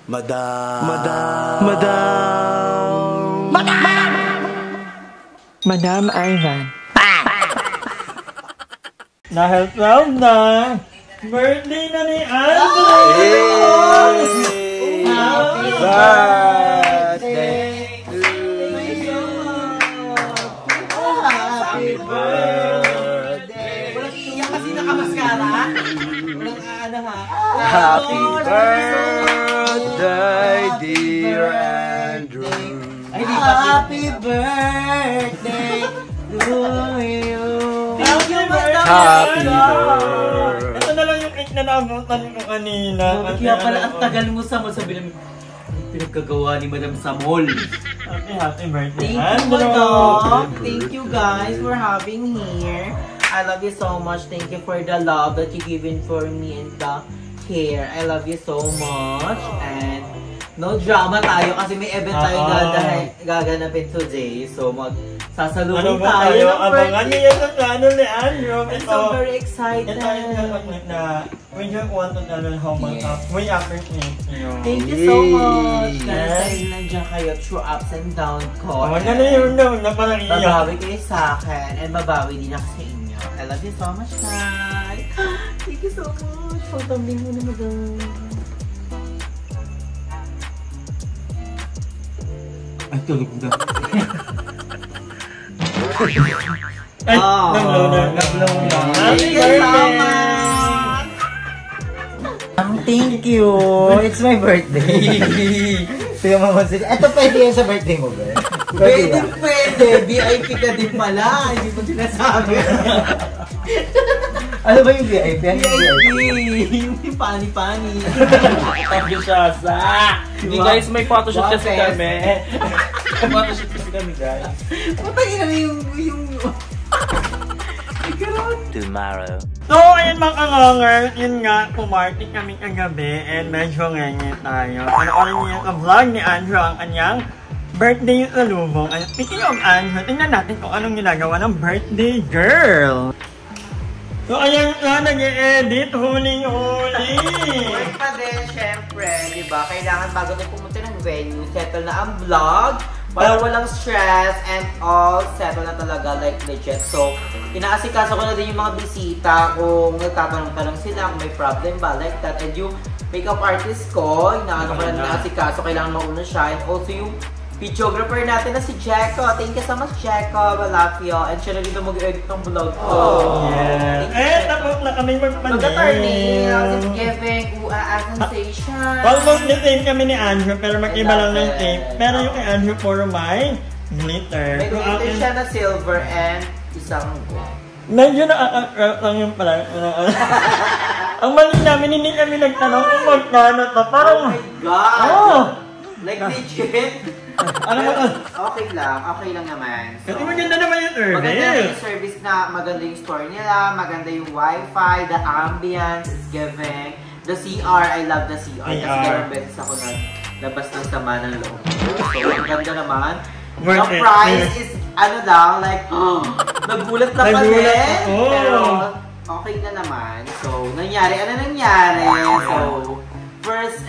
Madam. Madam Ivan. Dahil proud na, birthday na ni Andrew! Happy birthday to you! Happy birthday! Walang iiyak kasi nakamaskara. Walang aano ha. Happy birthday, dear Andrew! Happy birthday to you! Happy birthday! Ito na lang yung cake na naabutan ko kanina. Kaya pala ang tagal mo sa mall. Sabi namin, pinagkagawa ni Madam sa mall. Happy birthday, Thank you, Madam. Thank you guys for having here. I love you so much. Thank you for the love that you given for me and the care. I love you so much. And no drama tayo kasi may event tayo gaganapin today. So magsasalubong tayo ng Abangan birthday. niyo yung plano ni Andrew. I'm so very excited. Ito yung na we just want to tell you how much we appreciate you. Thank you so much. Dahil nandiyan kayo through ups and downs ko. Ano na yun daw na parang iiyak. Babawi kayo sa akin and babawi din ako sa inyo. I love you so much, Nay. Thank you so much. Pagtambing mo na, Madam. Ay, tulog na. Ay, nag-blow na. Happy birthday! Thank you. It's my birthday. Sige mo sige. Ito pwede yan sa birthday mo, ba? Pwede. VIP ka din pala. Hindi mo sinasabi. Ano ba yung VIP? Yung pani-pani. Thank you, Shasa. Hindi guys, may photoshoot kasi kami. Photoshoot kasi kami, guys. Patayin na yung... Tomorrow. So, ayun mga kanganger, yun nga, pumarty kami kagabi and medyo ngenge tayo. Panoorin niyo yung vlog ni Andrew ang kanyang birthday sa lubong. Speaking of Andrew, tingnan natin kung anong ginagawa ng birthday girl. So, ayan nga, nag-e-edit, huling-huli. Wait pa din, syempre, di ba? Kailangan bago tayo pumunta ng venue, settle na ang vlog. Para walang stress and all, settle na talaga, like legit. So, inaasikaso ko na din yung mga bisita kung nagtatanong-tanong sila kung may problem ba, like that. And yung makeup artist ko, inaano ko na inaasikaso, kailangan mauna siya. And also yung videographer natin na si Jeko. Thank you so much, Jeko. I love you. And siya na dito mag-edit ng vlog ko. Yeah. Tapos na kami magpanil. Mag-attorney, it's giving a sensation. Almost the same kami ni Andrew, pero mag-iba lang ng tape. Pero yung kay Andrew, puro may glitter. May glitter siya na silver and isang gold. Medyo nakaka-crap lang yung pala. Ang mali namin, hindi kami nagtanong kung magkano to. Parang, oh my God! Like legit? Okay lang naman. So, kasi maganda naman yung service. Maganda yung service na maganda yung store nila, maganda yung wifi, the ambience is giving. The CR, I love the CR. Kasi dalawang beses ako naglabas ng sama ng loob. So, ang ganda naman. The price is, like, nagulat na pa din. Pero, okay na naman. So, ano nangyari? So, first,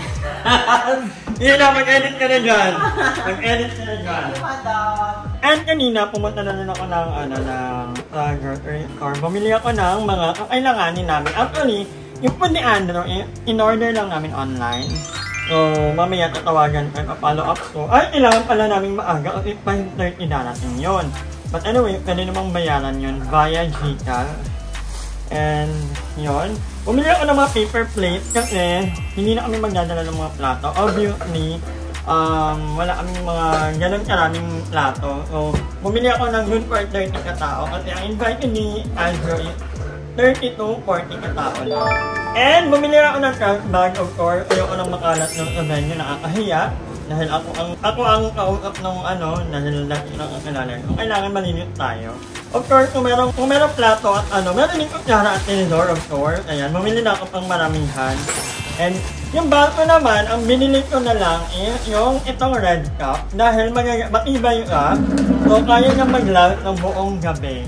yun na, mag-edit ka na dyan. Mag-edit ka na dyan. And kanina, pumunta na rin ako ng grocery store. Bumili ako ng mga kakailanganin namin. Actually, yung po ni Andrew, in-order lang namin online. So, mamaya tatawagan ko, follow up ko. Ay, kailangan pala namin maaga kasi 5:30 darating yun. But anyway, pwede namang bayaran yun via GCash. And yun, bumili ako ng mga paper plates kasi hindi na kami magdadala ng mga plato. Obviously, wala kaming mga ganun karaming plato. So, bumili ako ng good for 30 katao kasi ang invite ni Andrew is 30 to 40 katao lang. And bumili ako ng trash bag, of course. Ayoko nang makalat ng venue, nakakahiya. Dahil ako ang kausap ng dahil lagi lang ang kilala. So, kailangan malinis tayo. Of course, kung merong plato at meron din kutsara at tinidor, of course. Ayan, bumili na ako pang maramihan. And yung baso naman, ang binili ko na lang is yung itong red cup. Dahil matibay ka, so kaya na mag-last ng buong gabi.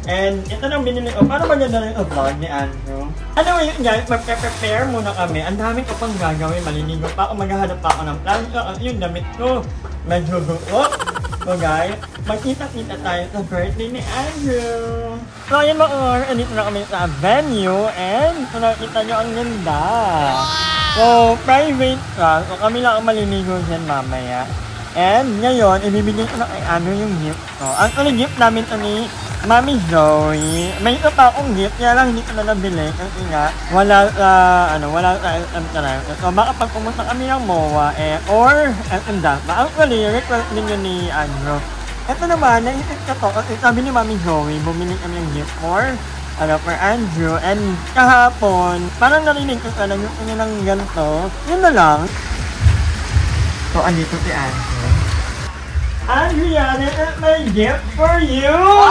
And ito nang binili ko. Paano ba ganda rin ang vlog ni Andrew? Ano yun guys, mag-prepare muna kami. Ang daming ko pang gagawin. Maliligo pa ako, maghahanap pa ako ng plan. Yung damit ko, medyo buo. So guys, magkita-kita tayo sa birthday ni Andrew. So ayun mga andito na kami sa venue. And kung nakikita nyo, ang ganda. So private lang. So kami lang ang maliligo dyan mamaya. And ngayon, ibibigay ko na kay Andrew yung gift. So ang gift namin ito ni Mami Zoe. May isa pa akong gift, kaya lang hindi ko na nabili. Kasi nga, wala sa SM Canal. So, baka pag pumunta kami ng MOA, or SM Dasma. Actually, request din yun ni Andrew. Ito naman, naisip ka to, kasi sabi ni Mami Zoe, bumili kami yung gift for Andrew. And kahapon, parang narinig ko sa gusto niya ng ganito. Yun na lang. So, andito si Andrew. Andrea, this is my gift for you!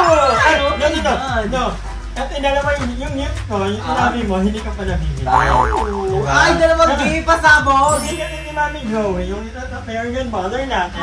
No. At inalaman yung gift ko, yung sinabi mo, hindi ka pa nabibili. Ay, dalawang gift pasabog! Hindi kasi si Mami Joey, yung isa sa fair godmother natin.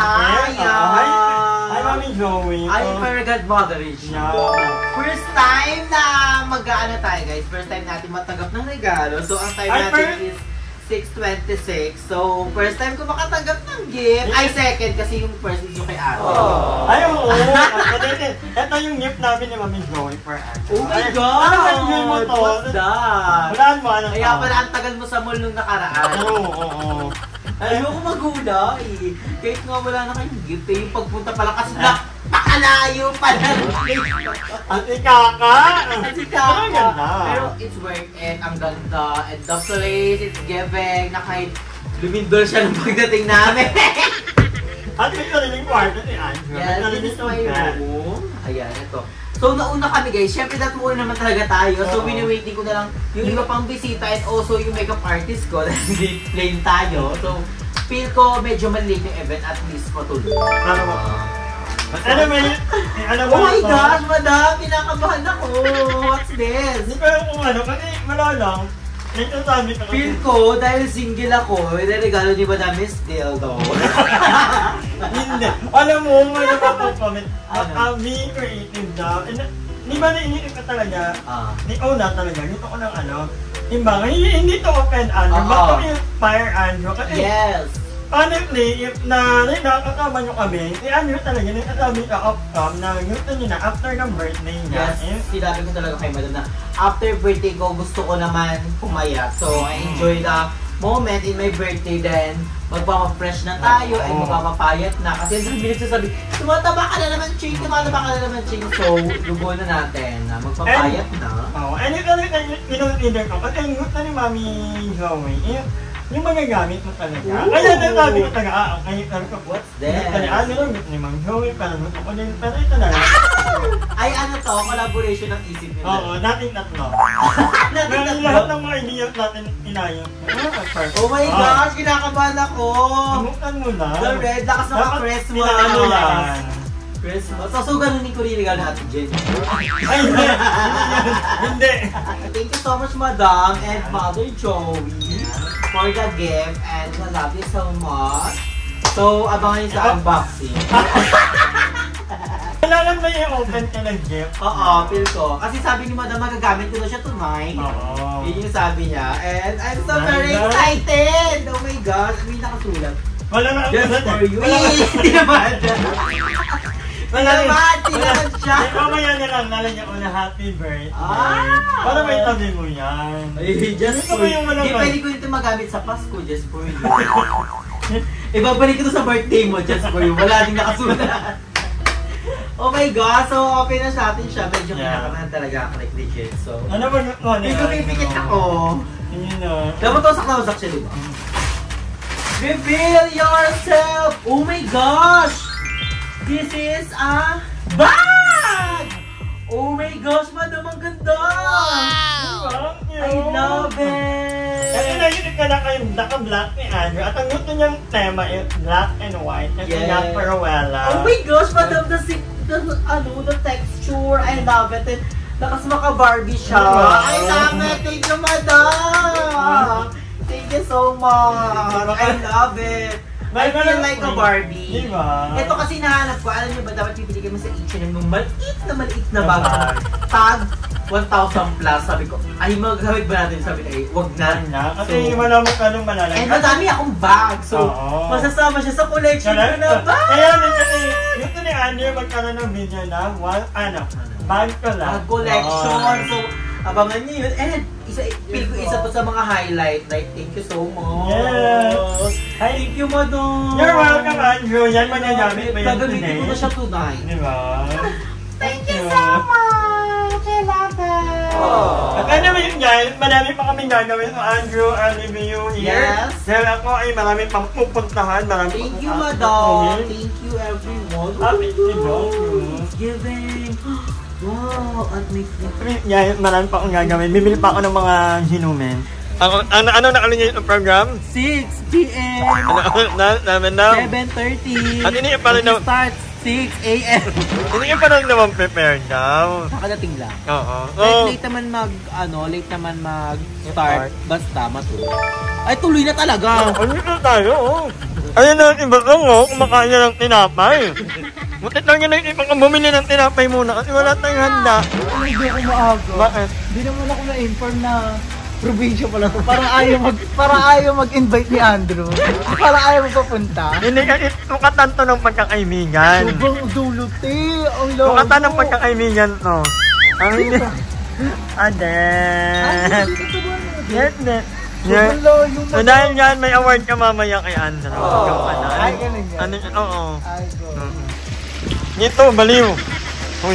Hi, Mami Joey. Ay, fair godmother siya. First time na mag-ano tayo guys, first time natin matanggap ng regalo. So, ang time natin is 6:26. So, first time ko makatanggap ng gift. Ay, second kasi yung first is yung kay Ate. Ay, oo. Ito yung gift namin ni Mami Joey for Ate. Oh my God! Ano enjoy mo to? What's that? Walaan mo, ano to? Kaya pala ang tagal mo sa mall nung nakaraan. Oo. Ayoko magula eh. Kahit nga wala na kayong gift eh. Yung pagpunta pala kasi napakalayo pala. At ikaka! At ikaka! Ganda. Pero it's worth it. Ang ganda. And the place, it's giving na kahit lumindol siya ng pagdating namin. At may sariling kwarto si Andrew. Yes, this is my room. Ayan, ito. So, nauna kami guys. Siyempre, muna naman talaga tayo. So, wini-waiting ko na lang yung iba pang bisita and also yung makeup artist ko. Dahil plain tayo. So, feel ko medyo maliit yung event at least matulog. Ano mo? Ano ba yun? Oh my gosh, madam! Pinakabahan ako! What's this? Hindi ko alam kung ano. Kasi wala lang. Ito sabi ko. Feel ko, dahil single ako, regalo ni Madam is dildo. Hindi. Alam mo, may napapag-comment. Being creative daw. Di ba naiinip ka talaga? Di na talaga. Dito ko ng ano. Diba? Hindi to offend Andrew. Ba't to inspire Andrew? Kasi Yes! honestly, if nakakasama nyo kami, si Andrew talaga nagsasabi ka off-cam na gusto niya na after ng birthday niya. Yes, sinabi ko talaga kay Madam na after birthday ko, gusto ko naman pumayat. So, I enjoy the moment in my birthday then magpapafresh na tayo ay magpapapayat na. Kasi ang dami nagsasabi, tumataba ka na naman, Ching! Tumataba ka na naman, Ching! So, lugo na natin na magpapayat na. And yung talaga kinonsider ko, kasi ang gusto ni Mami Zoe, yung mga gamit mo talaga. Kaya sabi ko talaga, kaya sabi ko, what's that? Ano lang, ni Mami Zoe, parang gusto ko din, pero ito na lang. Ay, ano to? Collaboration ng isip nila. Oo, nating tatlo. Pero lahat ng mga ideas natin inayos. Oh my gosh, kinakabahan ako! Hamukan mo na. The red, lakas na ka-Christmas! Ano yan? Christmas. So, ganunin ko rin regalo na Ate Jen. Ay, hindi. Thank you so much, Madam and Mother Joey for the gift and I love you so much. So, abangan niyo sa unboxing. Kailangan ba i-open ka ng gift? Oo, feel ko. Kasi sabi ni Madam, magagamit ko na siya tonight. Oo. Yun yung sabi niya. And I'm so very excited! Oh my gosh, may nakasulat. Wala na ang Just for you. Hindi naman. Tinaman siya. Mamaya na lang, lalagyan ko na happy birthday. Para may tabi mo yan. Ay, just for you. Hindi pwede ko ito magamit sa Pasko, just for you. Ibabalik ko ito sa birthday mo, just for you. Wala ding nakasulat. Oh my God, so open na sa atin siya. Medyo kinakabahan talaga ako like legit. So, ano ba yung ano? hindi ko pipikit ako. Yun na. Dapat ito sakta-usak siya, diba? Reveal yourself! Oh my gosh! This is a bag! Oh my gosh, Madam, ang ganda! Wow! I love it! Kasi naginip ka na kayong naka-black ni Andrew at ang gusto niyang tema is black and white kasi nga Paruela. Oh my gosh, Madam, the texture, I love it. And lakas maka-Barbie siya. I love it! Thank you, Madam! Thank you so much! I love it! I feel like a Barbie. Diba? Ito kasi nahanap ko, alam niyo ba, dapat pipili kayo sa H&M nung maliit na bag. Tag 1,000 plus. Sabi ko, ay magkawit ba natin? Sabi ko, ay, wag na. Kasi malamang ka nung malalagay. And madami akong bag. So, masasama siya sa collection ko na bag. Kaya kasi, yung ni Andrew magkaroon ng video na, bag ko lang. Bag collection. So, abangan niyo yun. And isa to sa mga highlight. Like, thank you so much. Yes. Thank you, Madam. You're welcome, Andrew. Yan magagamit mo yan today. Gagamitin ko na siya tonight. Diba? Thank you so much. I love it. At ano yun guys, marami pa kami gagawin sa Andrew and review here. Yes. Dahil ako ay marami pang pupuntahan. Thank you, Madam. Thank you, everyone. Happy Giving. Wow, at may food. Yeah, marami pa akong gagawin. Bibili pa ako ng mga hinumin. Ano nakalagay yung program? 6 p.m. Namin na. 7:30. At hindi pa rin naman. Start 6 a.m. Hindi pa rin naman prepared daw. Nakadating lang. Oo. Late naman mag-start. Basta matuloy. Ay, tuloy na talaga. Ano na tayo? Ayun na, iba lang kumakain na ng tinapay. Butit lang yun na yung bumili ng tinapay muna kasi wala tayong handa. Hindi ako maaga. Bakit? Hindi naman ako na-inform na probinsya pala to. Para ayaw mag-invite ni Andrew. Para ayaw magpapunta. Hindi kasi sukatan to ng pagkakaibigan. Sobrang dulot eh. Ang lolo. Sukatan ng pagkakaibigan to. Ang hindi. Aden. Yes, net. Yeah. So dahil yan, may award ka mamaya kay Andrew. Ay, ganun yan. Ano, oo. Ay, go. Dito, baliw. Uy,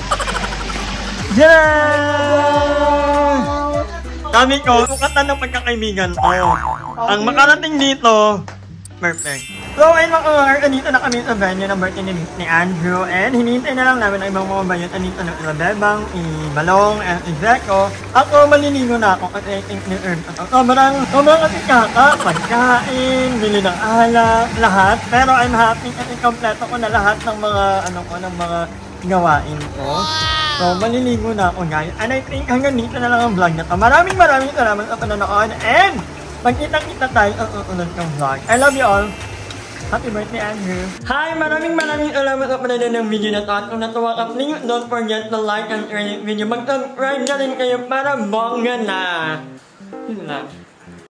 yan! Sabi ko, sukatan ng pagkakaibigan to. Ang makarating dito, perfect. So, ayun mga kawagar, andito na kami sa venue ng birthday ni Andrew. And hinihintay na lang namin ang ibang mga bayot. Andito na Bebang, Balong, and Zeko. Ako, maliligo na ako kasi I think ni Herb. Sobrang kasi pagkain, bili ng alak, lahat. Pero I'm happy kasi kompleto ko na lahat ng mga gawain ko. So, maliligo na ako guys. And I think hanggang dito na lang ang vlog na to. Maraming salamat sa panonood. And magkita-kita tayo sa susunod ng vlog. I love you all. Happy birthday, Andrew! Hi! Maraming salamat sa panonood ng video na to. At kung natuwa ka, please don't forget to like and share this video. Mag-subscribe na rin kayo para bongga na! Yun lang.